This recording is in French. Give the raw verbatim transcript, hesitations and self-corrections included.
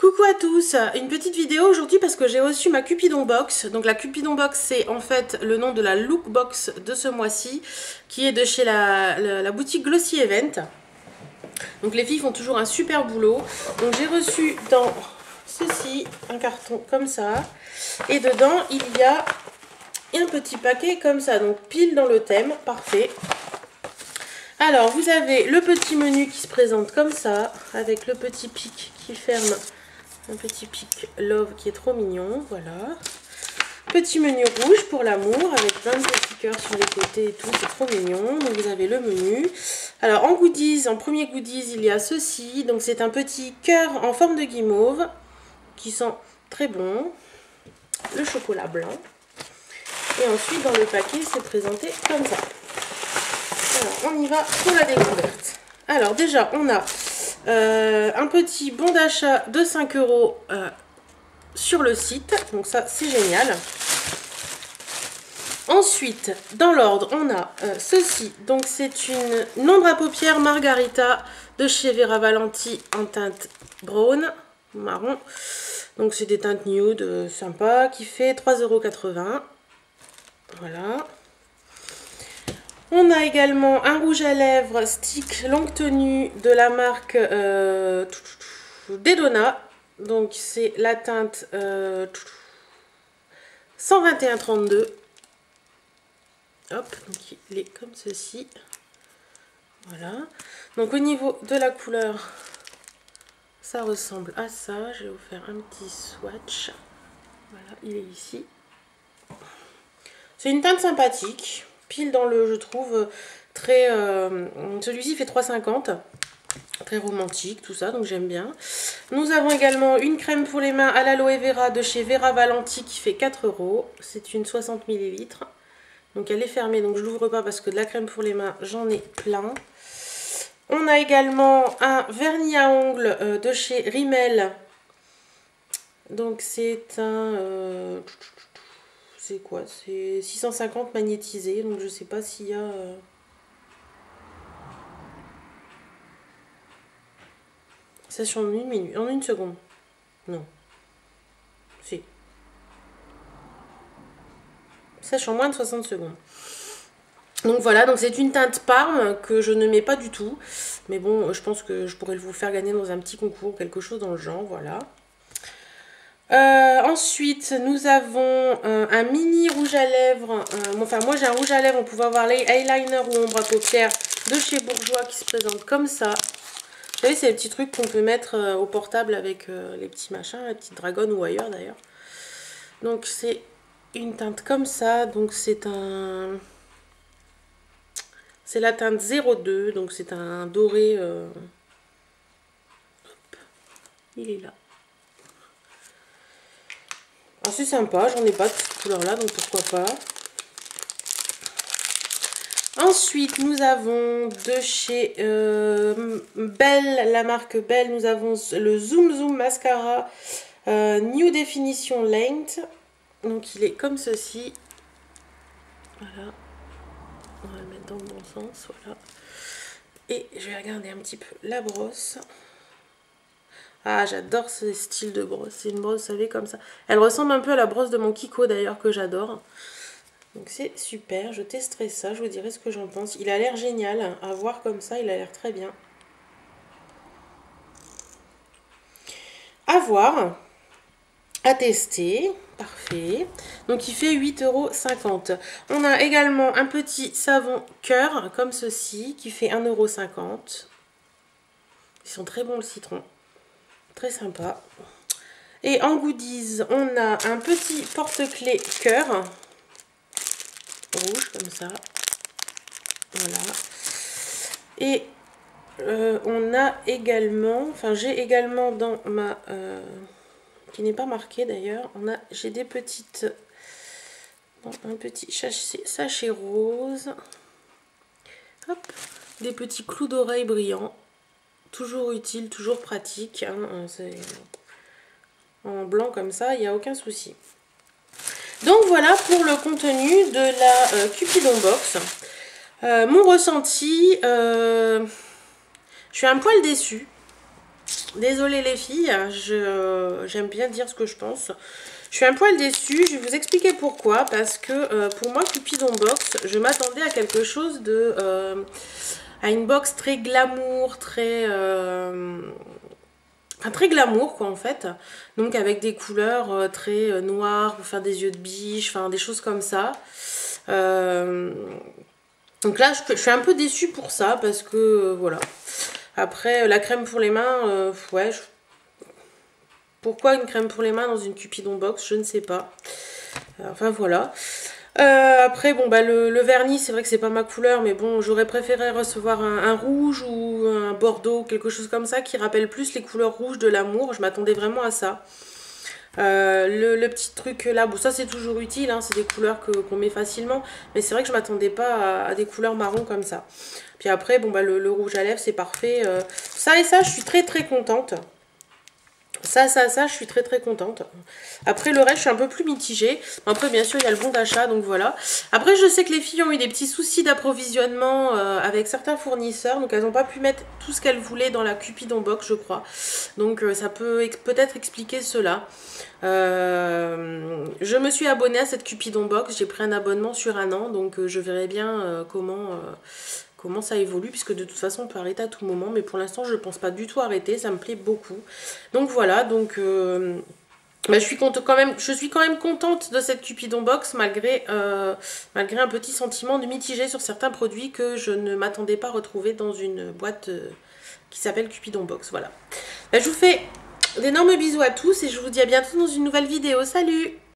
Coucou à tous, une petite vidéo aujourd'hui parce que j'ai reçu ma Cupidon Box. Donc la Cupidon Box, c'est en fait le nom de la look box de ce mois-ci, qui est de chez la, la, la boutique Glossy Event. Donc les filles font toujours un super boulot. Donc j'ai reçu dans ceci un carton comme ça, et dedans il y a un petit paquet comme ça, donc pile dans le thème, parfait. Alors vous avez le petit menu qui se présente comme ça, avec le petit pic qui ferme. Un petit pic love qui est trop mignon, voilà. Petit menu rouge pour l'amour avec plein de petits cœurs sur les côtés et tout, c'est trop mignon. Donc vous avez le menu. Alors en goodies, en premier goodies, il y a ceci. Donc c'est un petit cœur en forme de guimauve qui sent très bon. Le chocolat blanc. Et ensuite dans le paquet, c'est présenté comme ça. Alors on y va pour la découverte. Alors déjà on a Euh, un petit bon d'achat de cinq euros euh, sur le site, donc ça c'est génial. Ensuite, dans l'ordre, on a euh, ceci, donc c'est une, une ombre à paupières Margarita de chez Vera Valenti en teinte brown, marron. Donc c'est des teintes nude euh, sympa qui fait trois euros quatre-vingts. Voilà. On a également un rouge à lèvres stick longue tenue de la marque euh, Dedona. Donc c'est la teinte euh, cent vingt et un trente-deux. Hop, donc il est comme ceci. Voilà. Donc au niveau de la couleur, ça ressemble à ça. Je vais vous faire un petit swatch. Voilà, il est ici. C'est une teinte sympathique. Pile dans le, je trouve, très... Euh, celui-ci fait trois cinquante. Très romantique, tout ça, donc j'aime bien. Nous avons également une crème pour les mains à l'aloe vera de chez Vera Valenti qui fait quatre euros. C'est une soixante millilitres. Donc elle est fermée, donc je ne l'ouvre pas parce que de la crème pour les mains, j'en ai plein. On a également un vernis à ongles euh, de chez Rimmel. Donc c'est un... Euh, c'est quoi? C'est six cent cinquante magnétisé, donc je sais pas s'il y a... Euh... Ça sur une minute, en une seconde. Non. Si. Sèche en moins de soixante secondes. Donc voilà, donc c'est une teinte Parme que je ne mets pas du tout. Mais bon, je pense que je pourrais vous faire gagner dans un petit concours, quelque chose dans le genre, voilà. Euh, ensuite, nous avons euh, un mini rouge à lèvres. Euh, enfin, moi j'ai un rouge à lèvres, on pouvait avoir l'eyeliner ou ombre à paupières de chez Bourjois qui se présente comme ça. Vous savez, c'est les petits trucs qu'on peut mettre euh, au portable avec euh, les petits machins, les petites dragons ou ailleurs d'ailleurs. Donc c'est une teinte comme ça, donc c'est un... C'est la teinte zéro deux, donc c'est un doré... Euh... Hop. Il est là. Alors c'est sympa, j'en ai pas de cette couleur là, donc pourquoi pas. Ensuite, nous avons de chez euh, Belle, la marque Belle, nous avons le Zoom Zoom Mascara euh, New Definition Length. Donc il est comme ceci. Voilà. On va le mettre dans le bon sens, voilà. Et je vais regarder un petit peu la brosse. Ah, j'adore ce style de brosse. C'est une brosse, vous savez, comme ça. Elle ressemble un peu à la brosse de mon Kiko, d'ailleurs, que j'adore. Donc c'est super. Je testerai ça. Je vous dirai ce que j'en pense. Il a l'air génial. À voir comme ça, il a l'air très bien. À voir. À tester. Parfait. Donc il fait huit euros cinquante. On a également un petit savon cœur, comme ceci, qui fait un euro cinquante. Ils sont très bons, le citron. Très sympa. Et en goodies, on a un petit porte-clés cœur. Rouge, comme ça. Voilà. Et euh, on a également, enfin j'ai également dans ma... Euh, qui n'est pas marqué d'ailleurs, on a j'ai des petites... Bon, un petit sachet, sachet rose. Hop. Des petits clous d'oreilles brillants. Toujours utile, toujours pratique. Hein, c'est... En blanc comme ça, il n'y a aucun souci. Donc voilà pour le contenu de la euh, Cupidon Box. Euh, mon ressenti, euh, je suis un poil déçue. désolée les filles, je j'aime bien dire ce que je pense. Je suis un poil déçue, je vais vous expliquer pourquoi. Parce que euh, pour moi, Cupidon Box, je m'attendais à quelque chose de... Euh, à une box très glamour, très... Euh, enfin, très glamour quoi en fait. Donc avec des couleurs euh, très euh, noires pour faire des yeux de biche, enfin des choses comme ça. Euh, donc là, je, je suis un peu déçue pour ça parce que euh, voilà. Après, la crème pour les mains, euh, ouais. Je... Pourquoi une crème pour les mains dans une Cupidon Box? Je ne sais pas. Enfin voilà. Euh, après, bon, bah le, le vernis, c'est vrai que c'est pas ma couleur, mais bon, j'aurais préféré recevoir un, un rouge ou un bordeaux, quelque chose comme ça, qui rappelle plus les couleurs rouges de l'amour. Je m'attendais vraiment à ça. Euh, le, le petit truc là, bon, ça c'est toujours utile, hein, c'est des couleurs que qu'on met facilement, mais c'est vrai que je m'attendais pas à, à des couleurs marron comme ça. Puis après, bon, bah le, le rouge à lèvres, c'est parfait. Euh, ça et ça, je suis très très contente. Ça, ça, ça, je suis très très contente. Après, le reste, je suis un peu plus mitigée. Après, bien sûr, il y a le bon d'achat, donc voilà. Après, je sais que les filles ont eu des petits soucis d'approvisionnement euh, avec certains fournisseurs. Donc, elles n'ont pas pu mettre tout ce qu'elles voulaient dans la Cupidon Box, je crois. Donc, euh, ça peut ex peut-être expliquer cela. Euh, je me suis abonnée à cette Cupidon Box. J'ai pris un abonnement sur un an. Donc, euh, je verrai bien euh, comment... Euh, comment ça évolue, puisque de toute façon on peut arrêter à tout moment, mais pour l'instant je ne pense pas du tout arrêter, ça me plaît beaucoup. Donc voilà, donc euh, bah, je, suis quand même, je suis quand même contente de cette Cupidon Box, malgré, euh, malgré un petit sentiment de mitigé sur certains produits que je ne m'attendais pas à retrouver dans une boîte euh, qui s'appelle Cupidon Box, voilà. Bah, je vous fais d'énormes bisous à tous et je vous dis à bientôt dans une nouvelle vidéo, salut!